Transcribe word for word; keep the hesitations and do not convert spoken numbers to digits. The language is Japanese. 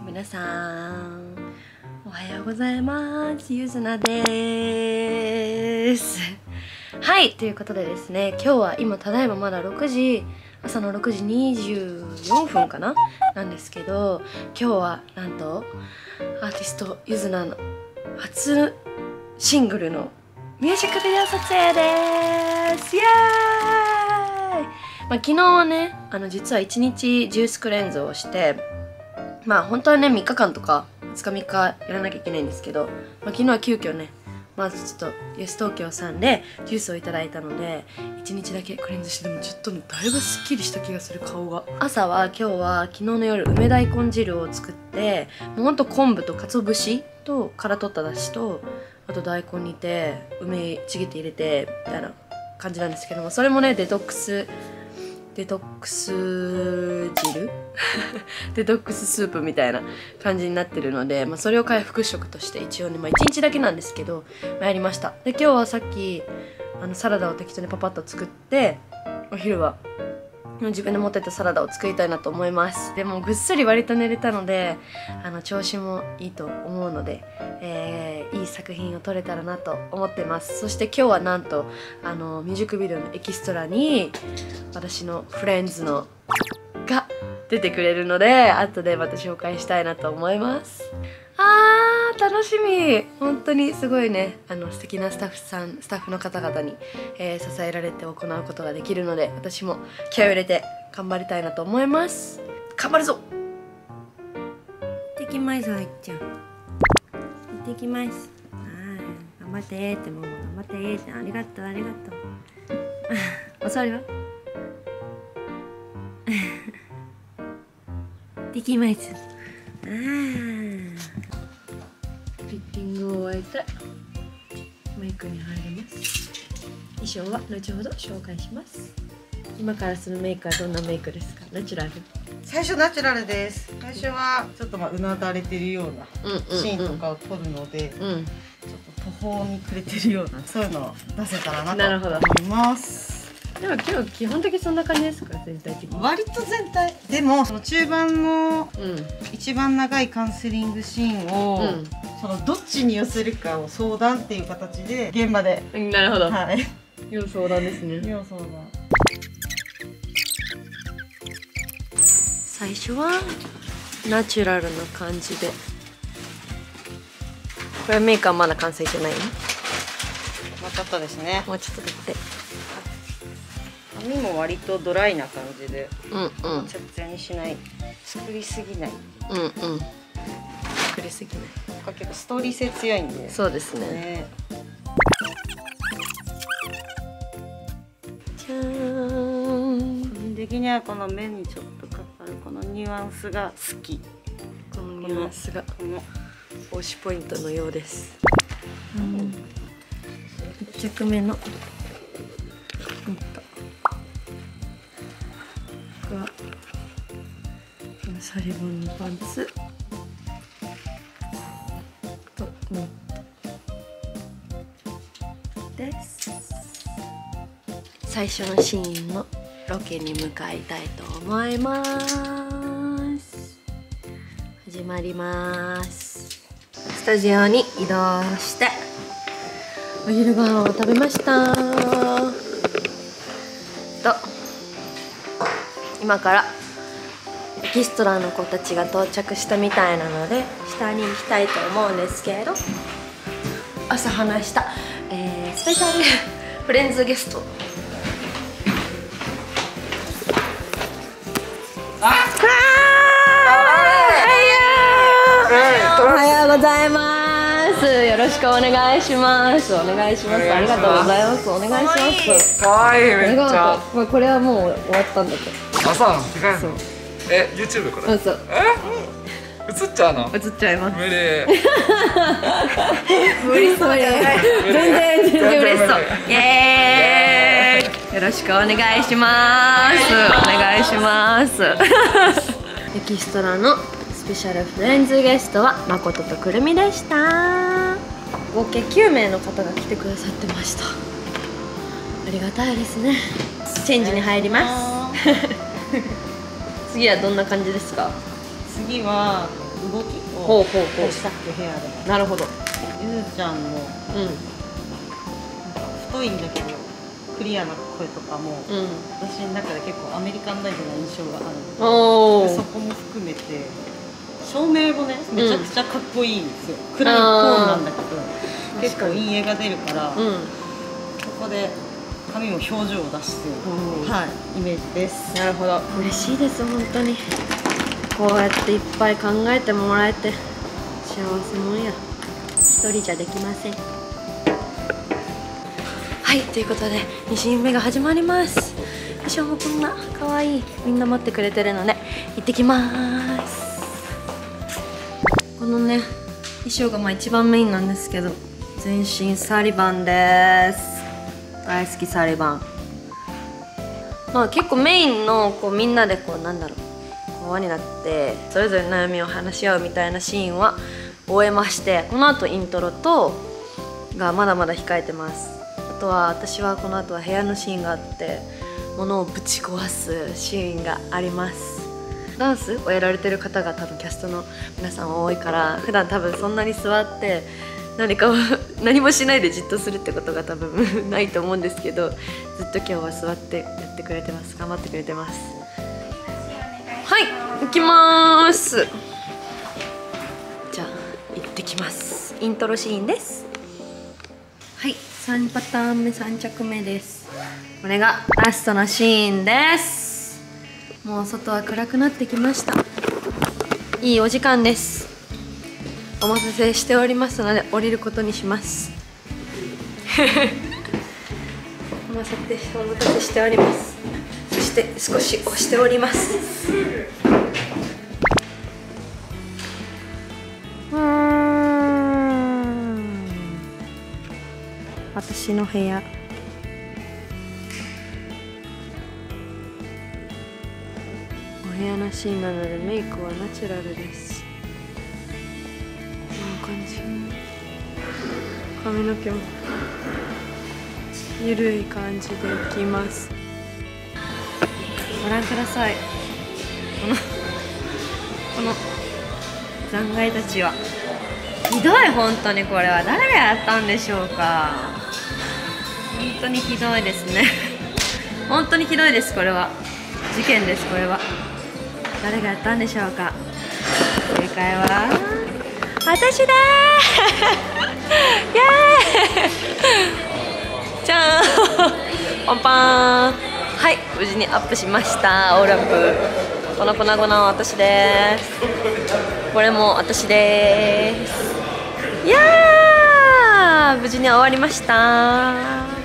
皆さんおはようございます。ゆずなです。はい、ということでですね、今日は今ただいままだろくじ、朝のろくじにじゅうよんふんかななんですけど、今日はなんとアーティストゆずなの初シングルのミュージックビデオ撮影です。イエーイ。まあ、昨日はね、あの実はいちにちジュースクレンズをして、まあ本当はねみっかかんとかふつかみっかやらなきゃいけないんですけど、まあ、昨日は急遽ね、まずちょっとイエス東京さんでジュースをいただいたのでいちにちだけクレンズして、でもちょっとだいぶすっきりした気がする顔が。朝は今日は昨日の夜梅大根汁を作って、もうほんと昆布と鰹節とから取っただしと、あと大根煮て梅ちぎって入れてみたいな感じなんですけども、それもねデトックスデトックス汁デトックススープみたいな感じになってるので、まあ、それを回復食として一応ね、まあ、いちにちだけなんですけど、まあ、やりました。で今日はさっきあのサラダを適当にパパッと作って、お昼は自分で持ってたサラダを作りたいなと思います。でもぐっすり割と寝れたので、あの調子もいいと思うので、えー、いい作品を撮れたらなと思ってます。そして今日はなんとあのミュージックビデオのエキストラに私のフレンズのが出てくれるので、後でまた紹介したいなと思います。あー楽しみ。本当にすごいね、あの素敵なスタッフさんスタッフの方々に、えー、支えられて行うことができるので、私も気合を入れて頑張りたいなと思います。頑張るぞ。行ってきますあいちゃん、行ってきます。はい、頑張ってってもも頑張ってって、ありがとうありがとうお座りはできます。あーフィッティングを終えてメイクに入ります。衣装は後ほど紹介します。今からするメイクはどんなメイクですか？ナチュラル？ 最初ナチュラルです。最初はちょっとまあうなだれてるようなシーンとかを撮るので、うんうんうん、ちょっと途方に暮れてるようなそういうのを出せたらなと思います。 でも今日基本的にそんな感じですか？全体的に割と全体でも、その中盤の一番長いカウンセリングシーンを、うん、そのどっちに寄せるかを相談っていう形で現場で。 なるほど、 はい、 要相談ですね。 要相談。 最初はナチュラルな感じで、これメイクはまだ完成じゃないの？ もうちょっとですね。 もうちょっとだって。 髪も割とドライな感じで、 うんうん、 ツヤツヤにしない、作りすぎない、 うんうん、作りすぎない。 結構ストーリー性強いんで。 そうですね。ね、じゃーん。 個人的にはこの目にちょっとかかるこのニュアンスが好き。 このニュアンスがこの推しポイントのようです。うん、いっ着目のサリボンのパンツとニットです。最初のシーンのロケに向かいたいと思います。始まります。スタジオに移動してお昼ご飯を食べましたと、今からエキストラの子たちが到着したみたいなので下に行きたいと思うんですけど、朝話した、えー、スペシャルフレンズゲストおはようございます。よろしくお願いします。お願いします。ありがとうございます。お願いします。 かわいい、めっちゃ。 まあこれはもう終わったんだって。 あ、そうなの？そう。え、YouTube これ？ そう。 え？映っちゃうの？ 映っちゃいます。 無理。 無理そうじゃない。全然全然嬉しそう。イエーイ。よろしくお願いします。お願いします。エキストラのスペシャルフレンズゲストは誠とくるみでした。合計きゅうめいの方が来てくださってました。ありがたいですね。チェンジに入ります。次はどんな感じですか？ 次は動きをしたっけ、ヘアで。 なるほど。 ゆずちゃんの、うん、なんか太いんだけどクリアな声とかも、うん、私の中で結構アメリカンライブな印象があるので、そこも含めて照明もねめちゃくちゃかっこいいんですよ、うん、暗いトーンなんだけど結構陰影が出るから、うん、ここで髪も表情を出して、うん、はい、イメージです。 なるほど、嬉しいです。本当にこうやっていっぱい考えてもらえて幸せもんや。一人じゃできません。はい、ということでに新目が始まります。衣装もこんな可愛い、みんな待ってくれてるので行ってきます。このね衣装がまあ一番メインなんですけど、全身サリバンです。大好きサリバン。まあ結構メインのこうみんなでこうなんだろう輪になってそれぞれ悩みを話し合うみたいなシーンは終えまして、この後イントロとがまだまだ控えてます。あとは私はこの後は部屋のシーンがあって物をぶち壊すシーンがあります。ダンスをやられてる方が多分キャストの皆さん多いから普段多分そんなに座って何かを何もしないでじっとするってことが多分ないと思うんですけど、ずっと今日は座ってやってくれてます。頑張ってくれてます。はい、行きまーす。じゃあ行ってきます。イントロシーンです。はい、さんパターン目さん着目です。これがラストのシーンです。もう外は暗くなってきました。いいお時間です。お待たせしておりますので降りることにします。お待たせお待たせしております。そして少し押しております。うーん、私の部屋。お部屋のシーンなのでメイクはナチュラルです。感じ、髪の毛もゆるい感じでいきます。ご覧ください。このこの残骸たちはひどい。本当にこれは誰がやったんでしょうか。本当にひどいですね。本当にひどいです。これは事件です。これは誰がやったんでしょうか。正解は私だー。イエーイ。じゃーん。パンパーン。はい、無事にアップしました。オーラップ。この粉々は私です。これも私です。いやー、無事に終わりました。